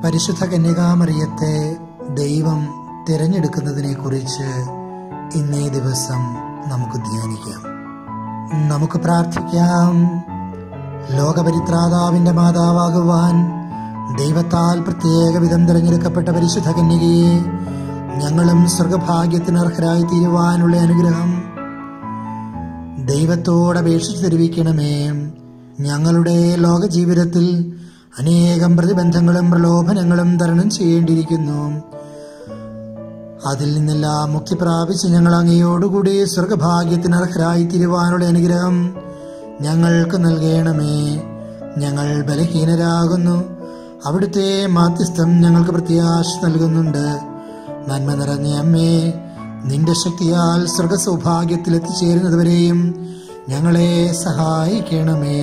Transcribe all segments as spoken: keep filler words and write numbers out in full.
പരിശുദ്ധ കന്യകാമറിയത്തെ ദൈവം തിരഞ്ഞെടുക്കുന്നതിനെ കുറിച്ച് ഇന്നേ ദിവസം നമുക്ക് ധ്യാനിക്കാം. നമുക്ക് പ്രാർത്ഥിക്കാം. ലോകപരിത്രാതാവിന്റെ മാതാവാകുവാൻ ദൈവത്താൽ പ്രത്യേക വിധം തിരഞ്ഞെടുക്കപ്പെട്ട പരിശുദ്ധ കന്യകയെ ഞങ്ങളും സ്വർഗഭാഗ്യത്തിന് അർഹരായി തീരുവാനുള്ള അനുഗ്രഹം ദൈവത്തോട് അപേക്ഷിച്ച് തരുവിക്കണമേ. ഞങ്ങളുടെ ലോകജീവിതത്തിൽ അനേകം പ്രതിബന്ധങ്ങളും പ്രലോഭനങ്ങളും തരണം ചെയ്യേണ്ടിയിരിക്കുന്നു. അതിൽ നിന്നെല്ലാം മുക്തി പ്രാപിച്ച് ഞങ്ങൾ അങ്ങയോടുകൂടി സ്വർഗഭാഗ്യത്തിന് അർഹരായി തീരുവാനുള്ള അനുഗ്രഹം ഞങ്ങൾക്ക് നൽകണമേ. ഞങ്ങൾ ബലഹീനരാകുന്നു. അവിടുത്തെ മാധ്യസ്ഥം ഞങ്ങൾക്ക് പ്രത്യാശ നൽകുന്നുണ്ട്. നന്മ നിറഞ്ഞ അമ്മേ, നിന്റെ ശക്തിയാൽ സ്വർഗ സൗഭാഗ്യത്തിൽ എത്തിച്ചേരുന്നതുവരെയും ഞങ്ങളെ സഹായിക്കണമേ.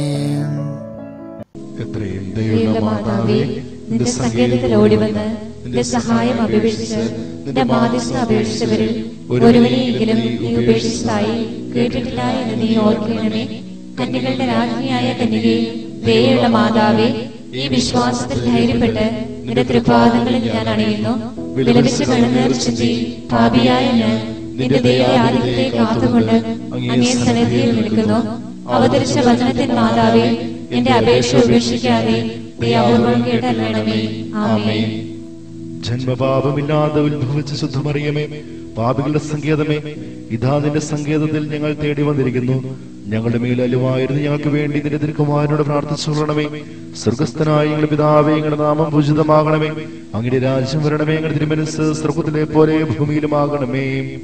എത്രയും ദൈവമുള്ള മാതാവേ, നിന്റെ സങ്കേതത്തിൽ ഓടിവന്ന് നിന്റെ സഹായം അപേക്ഷിച്ച് നിന്റെ മാധ്യസ്ഥ അപേക്ഷിച്ചവരിൽ ഒരുവനെയെങ്കിലും നീ ഉപേക്ഷിച്ചതായി കേട്ടിട്ടില്ല എന്ന് നീ ഓർക്കണമേ. കന്യകളുടെ രാജ്ഞിയായ കന്യകേ, ദയയുള്ള മാതാവേ, ഈ വിശ്വാസത്തിൽ ധൈര്യപ്പെട്ട് നിന്റെ തൃപാദങ്ങളിൽ ഞാൻ അണയുന്നു. വിലപിച്ച് കണ്ണുനീർ ചിന്തി പാപിയായ ഞാൻ നിന്റെ ദയാദിത്യത്തെ കാത്തുകൊണ്ട് അങ്ങേ സന്നിധിയിൽ നിൽക്കുന്നു. അവതരിച്ച വചനത്തിൻ മാതാവേ, എന്റെ അപേക്ഷ ഉപേക്ഷിക്കാതെ നീ അപൂർവം കേട്ടല്ലണമേ. ആമേൻ. ജന്മപാപമില്ലാതെ ഉത്ഭവിച്ച ശുദ്ധമറിയമേ, പാപികളുടെ സങ്കേതമേ, ഇതാ നിന്റെ സങ്കേതത്തിൽ ഞങ്ങൾ തേടി വന്നിരിക്കുന്നു. ഞങ്ങളുടെ മേൽ അലുവായിരുന്നു ഞങ്ങൾക്ക് വേണ്ടി നിന്റെ തിരുക്കുമാരനോട് പ്രാർത്ഥിച്ചുകൊള്ളണമേ. സ്വർഗസ്ഥനായ ഞങ്ങളുടെ പിതാവേ, ഞങ്ങളുടെ നാമം പൂജിതമാകണമേ. അങ്ങയുടെ രാജ്യം വരണമേ. ഞങ്ങളുടെ തിരുമനസ്സ് സ്വർഗത്തിലെ പോലെ ഭൂമിയിലുമാകണമേ.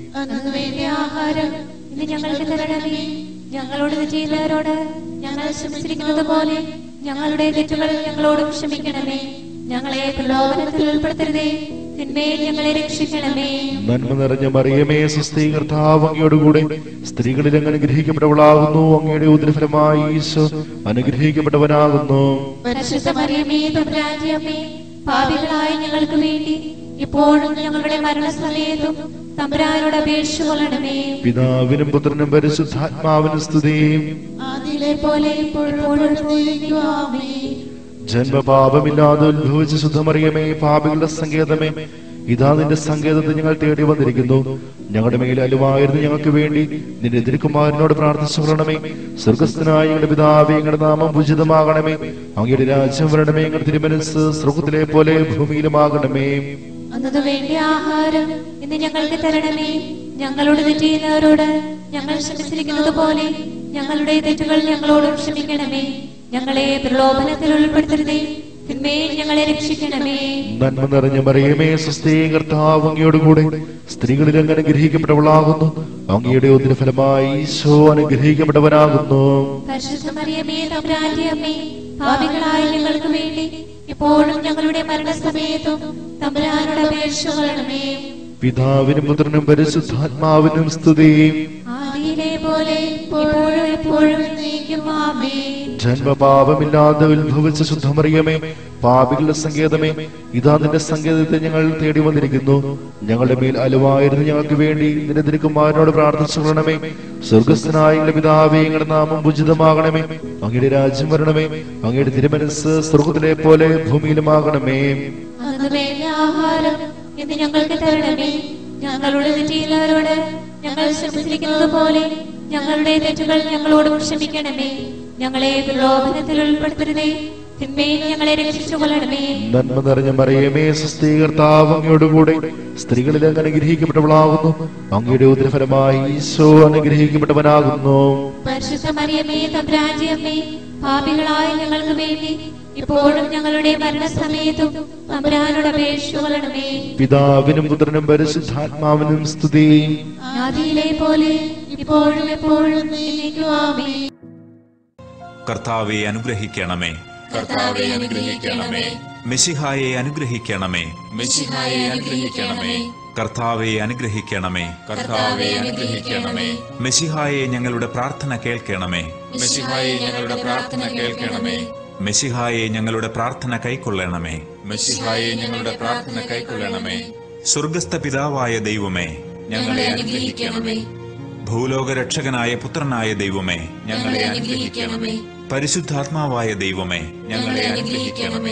ആഹാരം ഇന്ന് ഞങ്ങൾക്ക് തരണമേ. ഞങ്ങളോട് തെറ്റുന്നവരോട് ഞങ്ങൾ ക്ഷമിച്ചിരിക്കുന്നത് പോലെ ഞങ്ങളുടെ തെറ്റുകൾ ഞങ്ങളോടും ക്ഷമിക്കണമേ. ഞങ്ങളെ പ്രലോഭനത്തിൽ ഉൾപ്പെടുത്തരുതേ, തിന്മയിൽ ഞങ്ങളെ രക്ഷിക്കണമേ. നന്മ നിറഞ്ഞ മറിയമേ, സ്വസ്തി, കർത്താവ് അങ്ങയോടുകൂടെ സ്ത്രീകളിൽ അങ്ങ് അനുഗ്രഹിക്കപ്പെട്ടവളാകുന്നു. അങ്ങയുടെ ഉദരഫലമായി ഈശോ അനുഗ്രഹിക്കപ്പെട്ടവനാകുന്നു. പരിശുദ്ധ മറിയമേ, തമ്പുരാന്റെ അമ്മേ, പാപികളായ ഞങ്ങൾക്ക് വേണ്ടി ഇപ്പോഴും ഞങ്ങളുടെ മരണസമയത്തും തമ്പുരാനോട് അപേക്ഷിച്ചുകൊള്ളണമേ. പിതാവിനും പുത്രനും പരിശുദ്ധാത്മാവിനും സ്തുതി. ആദിയിലെ പോലെ ഇപ്പോഴും ആമേൻ. ജന്മപാപമില്ലാതെ ഉത്ഭവിച്ച ശുദ്ധമറിയമേ, പാപികളുടെ സങ്കേതമേ, ഇതാ നിന്റെ സങ്കേതത്തിൽ ഞങ്ങൾ തേടി വന്നിരിക്കുന്നു. ഞങ്ങളുടെ മേൽ അലുവായിരുന്നു ഞങ്ങൾക്ക് വേണ്ടി നിന്റെ തിരുക്കുമാരനോട് പ്രാർത്ഥിച്ചുകൊള്ളണമേ. സ്വർഗസ്ഥനായ ഞങ്ങളുടെ പിതാവേ, ഞങ്ങളുടെ നാമം പൂജിതമാകണമേ. അങ്ങയുടെ രാജ്യം വരണമേ. ഞങ്ങളുടെ തിരുമനസ്സ് സ്വർഗത്തിലെ പോലെ ഭൂമിയിലുമാകണമേ. അന്നു വേണ്ട ആഹാരം ഇന്ന് ഞങ്ങൾക്ക് തരണമേ. ഞങ്ങളോട് തെറ്റുന്നവരോട് ഞങ്ങൾ ക്ഷമിച്ചിരിക്കുന്നത് പോലെ ഞങ്ങളുടെ തെറ്റുകൾ ഞങ്ങളോട് ക്ഷമിക്കണമേ. ഞങ്ങളെ പ്രലോഭനത്തിൽ ഉൾപ്പെടുത്തരുതേ, തിന്മയിൽ ഞങ്ങളെ രക്ഷിക്കണമേ. നന്മ നിറഞ്ഞ മറിയമേ, സ്വസ്തി, കർത്താവ് അങ്ങയോടുകൂടെ സ്ത്രീകളിൽ അങ്ങ് അനുഗ്രഹിക്കപ്പെട്ടവളാകുന്നു. അങ്ങയുടെ ഉദരഫലമായി ഈശോ അനുഗ്രഹിക്കപ്പെട്ടവനാകുന്നു. പരിശുദ്ധ മറിയമേ, തമ്പുരാന്റെ അമ്മേ, പാപികളായ ഞങ്ങൾക്ക് വേണ്ടി ഇപ്പോഴും ഞങ്ങളുടെ മരണസമയത്തും തമ്പുരാനോട് അപേക്ഷിച്ചുകൊള്ളണമേ. പിതാവിനും പുത്രനും പരിശുദ്ധാത്മാവിനും സ്തുതി. ആദിയിലെ പോലെ ഇപ്പോഴും എപ്പോഴും എന്നേക്കും ആമേൻ. ജന്മപാപമില്ലാതെ ഉത്ഭവിച്ച ശുദ്ധമറിയമേ, പാപികളുടെ സങ്കേതമേ, ഇതാ നിന്റെ സങ്കേതത്തെ ഞങ്ങൾ തേടി വന്നിരിക്കുന്നു. ഞങ്ങളുടെ മേൽ അലുവായിരുന്നു ഞങ്ങൾക്ക് വേണ്ടി നിന്റെ തിരുക്കുമാരനോട് പ്രാർത്ഥിച്ചുകൊള്ളണമേ. സ്വർഗസ്ഥനായ ഞങ്ങളുടെ പിതാവേ, ഞങ്ങളുടെ നാമം പൂജിതമാകണമേ. അങ്ങയുടെ രാജ്യം വരണമേ. അങ്ങയുടെ തിരുമനസ്സ് സ്വർഗത്തിലെ പോലെ ഭൂമിയിലുമാകണമേ. അന്നു വേണ്ട ആഹാരം ഇന്ന് ഞങ്ങൾക്ക് തരണമേ. ഞങ്ങളുടെ തെറ്റുന്നവരോട് ഞങ്ങൾ ക്ഷമിച്ചിരിക്കുന്നത് പോലെ ഞങ്ങളുടെ തെറ്റുകൾ ഞങ്ങളോടും ക്ഷമിക്കണമേ. ഞങ്ങളെ പ്രലോഭനത്തിൽ ഉൾപ്പെടുത്തരുതേ, തിന്മയിൽ ഞങ്ങളെ രക്ഷിച്ചുകൊള്ളണമേ. നന്മ നിറഞ്ഞ മറിയമേ, സ്വസ്തി, കർത്താവ് അങ്ങയോടുകൂടെ സ്ത്രീകളിൽ അങ്ങ് അനുഗ്രഹിക്കപ്പെട്ടവളാകുന്നു. അങ്ങയുടെ ഉദരഫലമായി ഈശോ അനുഗ്രഹിക്കപ്പെട്ടവനാകുന്നു. പരിശുദ്ധ മറിയമേ, തമ്പുരാന്റെ അമ്മേ, പാപികളായ ഞങ്ങൾക്ക് വേണ്ടി ഇപ്പോഴും ഞങ്ങളുടെ മരണസമയത്തും തമ്പുരാനോട് അപേക്ഷിച്ചുകൊള്ളണമേ. പിതാവിനും പുത്രനും പരിശുദ്ധാത്മാവിനും സ്തുതി. ആദിയിലെ പോലെ ഇപ്പോഴും എപ്പോഴും എന്നേക്കും ആമേൻ. കർത്താവെ അനുഗ്രഹിക്കണമേ. കർത്താവെ അനുഗ്രഹിക്കണമേ. മെശിഹായെ അനുഗ്രഹിക്കണമേ. മെശിഹായെ അനുഗ്രഹിക്കണമേ. കർത്താവെ അനുഗ്രഹിക്കണമേ. കർത്താവെ അനുഗ്രഹിക്കണമേ. മെശിഹായെ ഞങ്ങളുടെ പ്രാർത്ഥന കേൾക്കണമേ. മെശിഹായെ ഞങ്ങളുടെ പ്രാർത്ഥന കേൾക്കണമേ. മെശിഹായെ ഞങ്ങളുടെ പ്രാർത്ഥന കൈക്കൊള്ളണമേ. മെശിഹായെ ഞങ്ങളുടെ പ്രാർത്ഥന കൈക്കൊള്ളണമേ. സ്വർഗസ്ഥ പിതാവായ ദൈവമേ, ഞങ്ങളെ അനുഗ്രഹിക്കണമേ. ഭൂലോകരക്ഷകനായ പുത്രനായ ദൈവമേ, ഞങ്ങളെ അനുഗ്രഹിക്കണമേ. പരിശുദ്ധാത്മാവായ ദൈവമേ, ഞങ്ങളെ അനുഗ്രഹിക്കണമേ.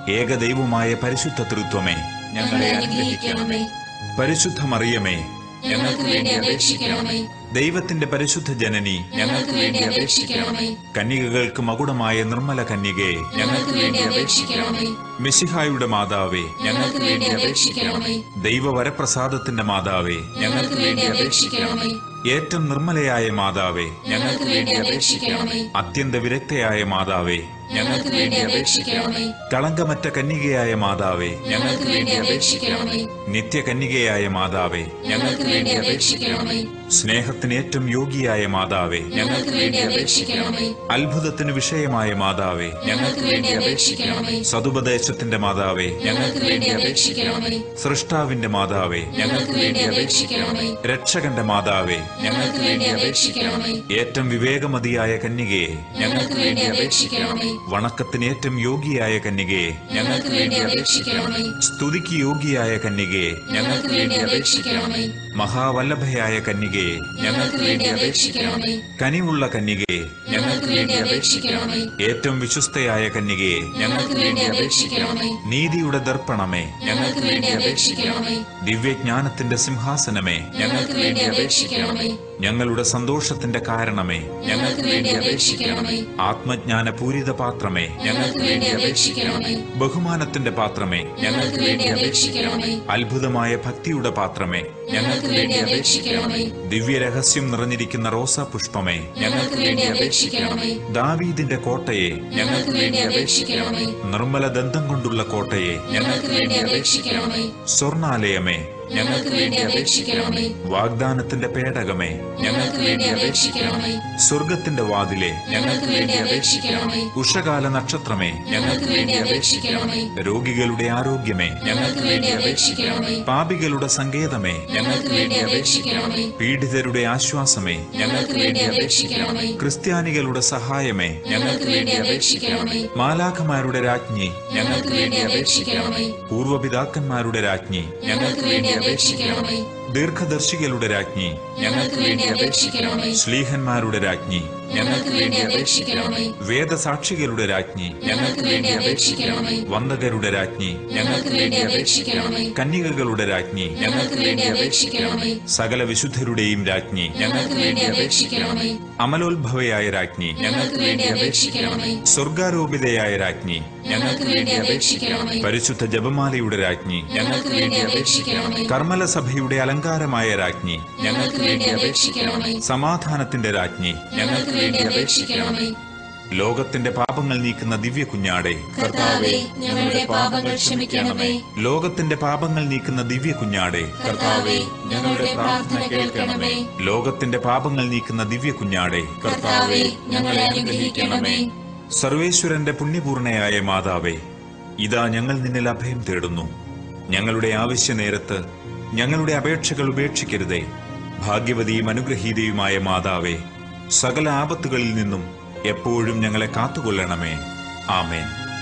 ഏകദൈവമായ പരിശുദ്ധ തൃത്വമേ, ഞങ്ങളെ അനുഗ്രഹിക്കണമേ. പരിശുദ്ധ മറിയമേ, ഞങ്ങൾക്ക് വേണ്ടി അപേക്ഷിക്കണമേ. ദൈവത്തിന്റെ പരിശുദ്ധ ജനനി, ഞങ്ങൾക്ക് വേണ്ടി അപേക്ഷിക്കണമേ. കന്യകകൾക്ക് മകുടമായ നിർമ്മല കന്യകേ, ഞങ്ങൾക്ക് വേണ്ടി അപേക്ഷിക്കണമേ. മിശിഹായുടെ മാതാവേ, ഞങ്ങൾക്ക് വേണ്ടി അപേക്ഷിക്കണമേ. ദൈവവരപ്രസാദത്തിന്റെ മാതാവേ, ഞങ്ങൾക്ക് വേണ്ടി അപേക്ഷിക്കണമേ. ഏറ്റവും നിർമ്മലയായ മാതാവേ, ഞങ്ങൾക്ക് വേണ്ടി അപേക്ഷിക്കണമേ. അത്യന്ത വിരക്തയായ മാതാവേ, ഞങ്ങൾക്ക് വേണ്ടി അപേക്ഷിക്കണമേ. കളങ്കമറ്റ കന്യകയായ മാതാവേ, ഞങ്ങൾക്ക് വേണ്ടി അപേക്ഷിക്കണമേ. നിത്യകന്യകയായ മാതാവേ, ഞങ്ങൾക്ക് വേണ്ടി അപേക്ഷിക്കണമേ. സ്നേഹത്തിന് ഏറ്റവും യോഗ്യയായ മാതാവേ, ഞങ്ങൾക്ക് വേണ്ടി അപേക്ഷിക്കണമേ. അത്ഭുതത്തിന് വിഷയമായ മാതാവേ, ഞങ്ങൾക്ക് വേണ്ടി അപേക്ഷിക്കണമേ. സതുപദേശത്തിന്റെ മാതാവേ, ഞങ്ങൾക്ക് വേണ്ടി അപേക്ഷിക്കണമേ. സൃഷ്ടാവിന്റെ മാതാവേ, ഞങ്ങൾക്ക് വേണ്ടി അപേക്ഷിക്കണമേ. രക്ഷകന്റെ മാതാവേ, ഞങ്ങൾക്ക് വേണ്ടി അപേക്ഷിക്കണമേ. ഏറ്റവും വിവേകമതിയായ കന്യകയെ, ഞങ്ങൾക്ക് വേണ്ടി അപേക്ഷിക്കണമേ. വണക്കത്തിന് ഏറ്റവും യോഗ്യയായ കന്യകയെ, ഞങ്ങൾക്ക് വേണ്ടി അപേക്ഷിക്കണമേ. സ്തുതിക്ക് യോഗ്യയായ കന്യകയെ, ഞങ്ങൾക്ക് വേണ്ടി അപേക്ഷിക്കണമേ. മഹാവല്ലഭയായ കന്യകയെ, ഞങ്ങൾക്ക് വേണ്ടി അപേക്ഷിക്കണമേ. കനിവുള്ള കന്യകയെ, ഞങ്ങൾക്ക് വേണ്ടി അപേക്ഷിക്കണമേ. ഏറ്റവും വിശ്വസ്തയായ കന്യകയെ, ഞങ്ങൾക്ക് വേണ്ടി അപേക്ഷിക്കണമേ. നീതിയുടെ ദർപ്പണമേ, ഞങ്ങൾക്ക് വേണ്ടി അപേക്ഷിക്കണമേ. ദിവ്യജ്ഞാനത്തിന്റെ സിംഹാസനമേ, ഞങ്ങൾക്ക് വേണ്ടി അപേക്ഷിക്കണമേ. ഞങ്ങളുടെ സന്തോഷത്തിന്റെ കാരണമേ, ഞങ്ങൾക്ക് വേണ്ടി അപേക്ഷിക്കണമേ. ആത്മജ്ഞാന പൂരിത പാത്രമേ, ഞങ്ങൾക്ക് വേണ്ടി അപേക്ഷിക്കണമേ. ബഹുമാനത്തിന്റെ പാത്രമേ, ഞങ്ങൾക്ക് വേണ്ടി അപേക്ഷിക്കണമേ. അത്ഭുതമായ ഭക്തിയുടെ പാത്രമേ, ഞങ്ങൾക്ക് വേണ്ടി അപേക്ഷിക്കണമേ. ദിവ്യരഹസ്യം നിറഞ്ഞിരിക്കുന്ന റോസാ പുഷ്പമേ, ഞങ്ങൾക്ക് വേണ്ടി അപേക്ഷിക്കണമേ. ദാവീദിന്റെ കോട്ടയെ, ഞങ്ങൾക്ക് വേണ്ടി അപേക്ഷിക്കണമേ. നിർമ്മല ദന്തം കൊണ്ടുള്ള കോട്ടയെ, ഞങ്ങൾക്ക് വേണ്ടി അപേക്ഷിക്കണമേ. സ്വർണാലയമേ, ഞങ്ങൾക്ക് വേണ്ടി അപേക്ഷിക്കണമേ. വാഗ്ദാനത്തിന്റെ പേടകമേ, ഞങ്ങൾക്ക് വേണ്ടി അപേക്ഷിക്കണമേ. സ്വർഗത്തിന്റെ വാതിലെ, ഞങ്ങൾക്ക് വേണ്ടി അപേക്ഷിക്കണമേ. ഉഷകാല നക്ഷത്രമേ, ഞങ്ങൾക്ക് വേണ്ടി അപേക്ഷിക്കണമേ. രോഗികളുടെ ആരോഗ്യമേ, ഞങ്ങൾക്ക് വേണ്ടി അപേക്ഷിക്കണമേ. പാപികളുടെ സങ്കേതമേ, ഞങ്ങൾക്ക് വേണ്ടി അപേക്ഷിക്കണമേ. പീഡിതരുടെ ആശ്വാസമേ, ഞങ്ങൾക്ക് വേണ്ടി അപേക്ഷിക്കണമേ. ക്രിസ്ത്യാനികളുടെ സഹായമേ, ഞങ്ങൾക്ക് വേണ്ടി അപേക്ഷിക്കണമേ. മാലാഖമാരുടെ രാജ്ഞി, ഞങ്ങൾക്ക് വേണ്ടി അപേക്ഷിക്കണമേ. പൂർവപിതാക്കന്മാരുടെ രാജ്ഞി, ഞങ്ങൾക്ക് വേണ്ടി അപേക്ഷിക്കണമേ. ദീർഘദർശികളുടെ രാജ്ഞി, ഞങ്ങൾക്ക് വേണ്ടി അപേക്ഷിക്കണമേ. ശ്ലീഹന്മാരുടെ രാജ്ഞി, ഞങ്ങൾക്ക് വേണ്ടി അപേക്ഷിക്കണമേ. വേദസാക്ഷികളുടെ രാജ്ഞി, ഞങ്ങൾക്ക് വേണ്ടി അപേക്ഷിക്കണമേ. വന്ദകരുടെ രാജ്ഞി, ഞങ്ങൾക്ക് വേണ്ടി അപേക്ഷിക്കണമേ. കന്യകകളുടെ രാജ്ഞി, ഞങ്ങൾക്ക് വേണ്ടി അപേക്ഷിക്കണമേ. സകല വിശുദ്ധരുടെയും രാജ്ഞി, ഞങ്ങൾക്ക് വേണ്ടി അപേക്ഷിക്കണമേ. അമലോത്ഭവയായ രാജ്ഞി, ഞങ്ങൾക്ക് വേണ്ടി അപേക്ഷിക്കണമേ. സ്വർഗാരോപിതയായ രാജ്ഞി, ഞങ്ങൾക്ക് വേണ്ടി അപേക്ഷിക്കണമേ. പരിശുദ്ധ ജപമാലയുടെ രാജ്ഞി, ഞങ്ങൾക്ക് വേണ്ടി അപേക്ഷിക്കണമേ. കർമ്മല സഭയുടെ അലങ്കാരമായ രാജ്ഞി, ഞങ്ങൾക്ക് വേണ്ടി അപേക്ഷിക്കണമേ. സമാധാനത്തിന്റെ രാജ്ഞി, ഞങ്ങൾക്ക് വേണ്ടി അപേക്ഷിക്കണമേ. ലോകത്തിന്റെ പാപങ്ങൾ നീക്കുന്ന ദിവ്യ കുഞ്ഞാടെ, കർത്താവേ, ഞങ്ങളുടെ പാപങ്ങൾ ക്ഷമിക്കണമേ. ലോകത്തിന്റെ പാപങ്ങൾ നീക്കുന്ന ദിവ്യ കുഞ്ഞാടെ, കർത്താവേ, ഞങ്ങളുടെ പ്രാർത്ഥന കേൾക്കണമേ. ലോകത്തിന്റെ പാപങ്ങൾ നീക്കുന്ന ദിവ്യ കുഞ്ഞാടെ, കർത്താവേ, ഞങ്ങളെ അനുഗ്രഹിക്കണമേ. സർവേശ്വരന്റെ പുണ്യപൂർണയായ മാതാവേ, ഇതാ ഞങ്ങൾ നിന്നിൽ അഭയം തേടുന്നു. ഞങ്ങളുടെ ആവശ്യ നേരത്ത് ഞങ്ങളുടെ അപേക്ഷകൾ ഉപേക്ഷിക്കരുതേ. ഭാഗ്യവതിയും അനുഗ്രഹീതയുമായ മാതാവേ, സകല ആപത്തുകളിൽ നിന്നും എപ്പോഴും ഞങ്ങളെ കാത്തുകൊള്ളണമേ. ആമേൻ.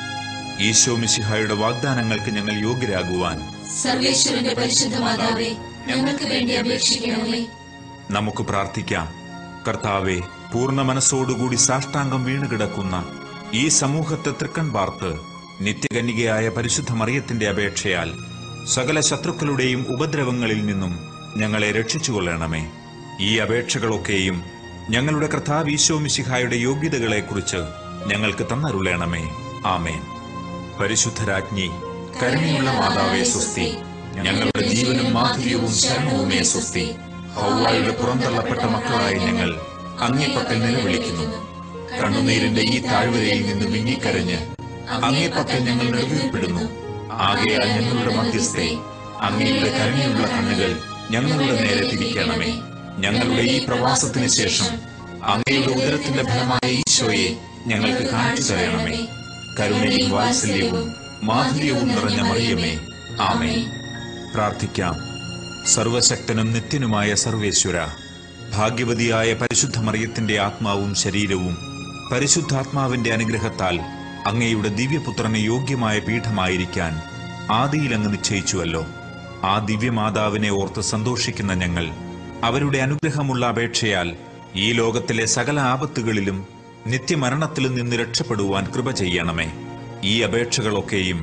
ഈശോ മിശിഹായുടെ വാഗ്ദാനങ്ങൾക്ക് ഞങ്ങൾ യോഗ്യരാകുവാൻ സർവേശ്വരന്റെ പരിശുദ്ധ മാതാവേ, ഞങ്ങൾക്ക് വേണ്ടി അപേക്ഷിക്കണമേ. നമുക്ക് പ്രാർത്ഥിക്കാം. കർത്താവെ, പൂർണ്ണ മനസ്സോടുകൂടി സാഷ്ടാംഗം വീണുകിടക്കുന്ന ഈ സമൂഹത്തെ തൃക്കൺ പാർത്ത് നിത്യകന്യകയായ പരിശുദ്ധ മറിയത്തിന്റെ അപേക്ഷയാൽ സകല ശത്രുക്കളുടെയും ഉപദ്രവങ്ങളിൽ നിന്നും ഞങ്ങളെ രക്ഷിച്ചുകൊള്ളണമേ. ഈ അപേക്ഷകളൊക്കെയും ഞങ്ങളുടെ കർത്താവ് ഈശോ മിശിഹായുടെ യോഗ്യതകളെക്കുറിച്ച് ഞങ്ങൾക്ക് തന്നരുളേണമേ. ആമേൻ. പരിശുദ്ധരാജ്ഞി, കരുണയുള്ള മാതാവേ സ്വസ്തി. ഞങ്ങളുടെ ജീവനും മാധുര്യവും ശരണവുമേ സ്വസ്തി. ഹൗവായുടെ പുറന്തള്ളപ്പെട്ട മക്കളായ ഞങ്ങൾ അങ്ങേപ്പക്കൽ നിലവിളിക്കുന്നു. കണ്ണുനീരിന്റെ ഈ താഴ്വരയിൽ നിന്ന് വിങ്ങിക്കരഞ്ഞ് അങ്ങേപ്പക്കൽ ഞങ്ങൾ നെടുവീർപ്പെടുന്നു. ആകയാൽ ഞങ്ങളുടെ മധ്യസ്ഥെ, അങ്ങയുടെ കരുണയുള്ള കണ്ണുകൾ ഞങ്ങളുടെ നേരെ തിരിക്കണമേ. ഞങ്ങളുടെ ഈ പ്രവാസത്തിന് ശേഷം അങ്ങയുടെ ഉദരത്തിന്റെ ഫലമായ ഈശോയെ ഞങ്ങൾക്ക് കാണിച്ചു തരണമേ. കരുണയും വാത്സല്യവും മാധുര്യവും നിറഞ്ഞ മറിയമേ, ആമേൻ. പ്രാർത്ഥിക്കാം. സർവശക്തനും നിത്യനുമായ സർവേശ്വര, ഭാഗ്യവതിയായ പരിശുദ്ധ മറിയത്തിന്റെ ആത്മാവും ശരീരവും പരിശുദ്ധാത്മാവിന്റെ അനുഗ്രഹത്താൽ അങ്ങയുടെ ദിവ്യപുത്രന് യോഗ്യമായ പീഠമായിരിക്കാൻ ആദിയിൽ അങ്ങ് നിശ്ചയിച്ചുവല്ലോ. ആ ദിവ്യമാതാവിനെ ഓർത്ത് സന്തോഷിക്കുന്ന ഞങ്ങൾ അവരുടെ അനുഗ്രഹമുള്ള അപേക്ഷയാൽ ഈ ലോകത്തിലെ സകല ആപത്തുകളിലും നിത്യമരണത്തിലും നിന്ന് രക്ഷപ്പെടുവാൻ കൃപ ചെയ്യണമേ. ഈ അപേക്ഷകളൊക്കെയും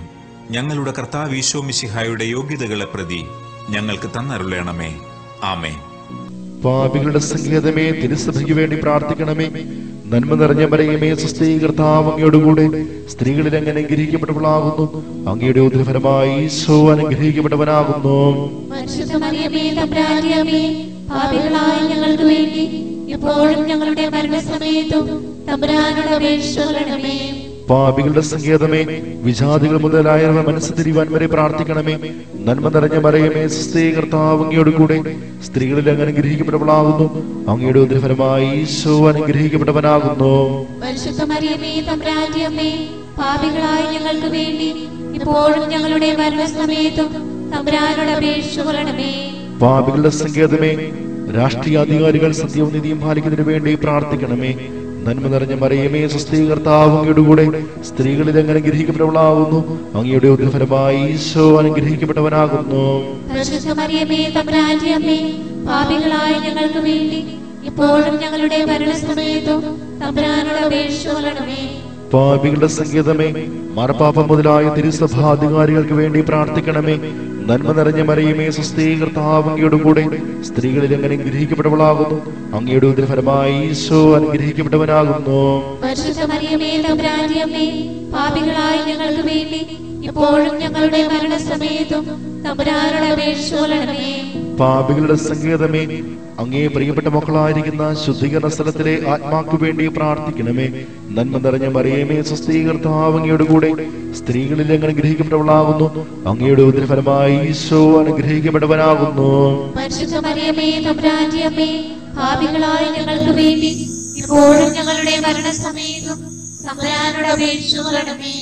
ഞങ്ങളുടെ കർത്താവ് ഈശോ മിശിഹായുടെ യോഗ്യതകളെ പ്രതി ഞങ്ങൾക്ക് തന്നരുളേണമേ. ആമേൻ. പാപികളുടെ സങ്കേതമേ, തിരുസഭയ്ക്ക് വേണ്ടി പ്രാർത്ഥിക്കണമേ. നന്മ നിറഞ്ഞ മറിയമേ, സ്വസ്തി, കർത്താവ് അങ്ങയോടുകൂടെ സ്ത്രീകളിൽ അങ്ങനെ അനുഗ്രഹിക്കപ്പെട്ടവളാകുന്നു. അങ്ങയുടെ ഉദരഫലമായി ഈശോ അനുഗ്രഹിക്കപ്പെട്ടവനാകുന്നു. പരിശുദ്ധ മറിയമേ, തമ്പുരാന്റെ അമ്മേ, പാപികളായ ഞങ്ങൾക്ക് വേണ്ടി ഇപ്പോഴും ഞങ്ങളുടെ മരണസമയത്തും തമ്പുരാനോട് അപേക്ഷിച്ചുകൊള്ളണമേ. പാപികളുടെ സങ്കേതമേ, വിജാതികൾ മുതലായവ മനസ്സ് തിരിവാൻ വരെ പ്രാർത്ഥിക്കണമേ. നന്മ നിറഞ്ഞ മറിയമേ, സ്വസ്തി, കർത്താവ് അങ്ങയോടുകൂടെ സ്ത്രീകളിൽ അങ്ങനെ അനുഗ്രഹിക്കപ്പെട്ടവളാകുന്നു. അങ്ങയുടെ ഉദരഫലമായി ഈശോ അനുഗ്രഹിക്കപ്പെട്ടവനാകുന്നു. പരിശുദ്ധ മറിയമേ, തമ്പുരാന്റെ അമ്മേ, പാപികളായ ഞങ്ങൾക്ക് വേണ്ടി ഇപ്പോഴും ഞങ്ങളുടെ മരണസമയത്തും തമ്പുരാനോട് അപേക്ഷിച്ചുകൊള്ളണമേ. പാപികളുടെ സങ്കേതമേ, രാഷ്ട്രീയാധികാരികൾ സത്യവും നീതിയും പാലിക്കുന്നതിനു വേണ്ടി പ്രാർത്ഥിക്കണമേ. നന്മ നിറഞ്ഞ മറിയമേ, സ്വസ്തി, കർത്താവ് അങ്ങയോടുകൂടെ സ്ത്രീകളിൽ അങ്ങനെ അനുഗ്രഹിക്കപ്പെട്ടവളാകുന്നു. അങ്ങയുടെ ഉദരഫലമായി ഈശോ അനുഗ്രഹിക്കപ്പെട്ടവനാകുന്നു. പരിശുദ്ധ മറിയമേ, തമ്പുരാന്റെ അമ്മേ, പാപികളായ ഞങ്ങൾക്ക് വേണ്ടി ഇപ്പോഴും ഞങ്ങളുടെ മരണസമയത്തും തമ്പുരാനോട് അപേക്ഷിച്ചുകൊള്ളണമേ. പാപികളുടെ സങ്കേതമേ, മാർപ്പാപ്പ മുതലായ തിരുസഭാധികാരികൾക്ക് വേണ്ടി പ്രാർത്ഥിക്കണമേ. നന്മ നിറഞ്ഞ മറിയമേ, സ്വസ്തി, കർത്താവ് അങ്ങയോടുകൂടെ സ്ത്രീകളിൽ അങ്ങനെ അനുഗ്രഹിക്കപ്പെട്ടവളാകുന്നു. അങ്ങയുടെ ഉദരഫലമായി ഈശോ അനുഗ്രഹിക്കപ്പെട്ടവനാകുന്നു. പരിശുദ്ധ മറിയമേ, തമ്പുരാന്റെ അമ്മേ, പാപികളായ ഞങ്ങൾക്ക് വേണ്ടി ഇപ്പോഴും ഞങ്ങളുടെ മരണസമയത്തും തമ്പുരാനോട് അപേക്ഷിച്ചുകൊള്ളണമേ. പാപികളുടെ സങ്കേതമേ, അങ്ങേ പ്രിയപ്പെട്ട മക്കളായിരിക്കുന്ന ശുദ്ധീകരണ സ്ഥലത്തിലെ ആത്മാക്കു വേണ്ടി പ്രാർത്ഥിക്കണമേ. നന്മ നിറഞ്ഞ മറിയമേ, സ്വസ്തി, കർത്താവ് അങ്ങയോടുകൂടെ സ്ത്രീകളിൽ അങ്ങനെ അനുഗ്രഹിക്കപ്പെട്ടവളാകുന്നു. അങ്ങയുടെ ഉദരഫലമായി ഈശോ അനുഗ്രഹിക്കപ്പെട്ടവനാകുന്നു. പരിശുദ്ധ മറിയമേ, തമ്പുരാന്റെ അമ്മേ, പാപികളായ ഞങ്ങൾക്ക് വേണ്ടി ഇപ്പോഴും ഞങ്ങളുടെ മരണസമയത്തും തമ്പുരാനോട് അപേക്ഷിച്ചുകൊള്ളണമേ.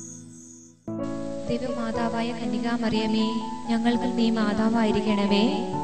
ദൈവമാതാവായ കന്യകാ മറിയമേ, ഞങ്ങൾക്ക് നീ മാതാവായിരിക്കണമേ.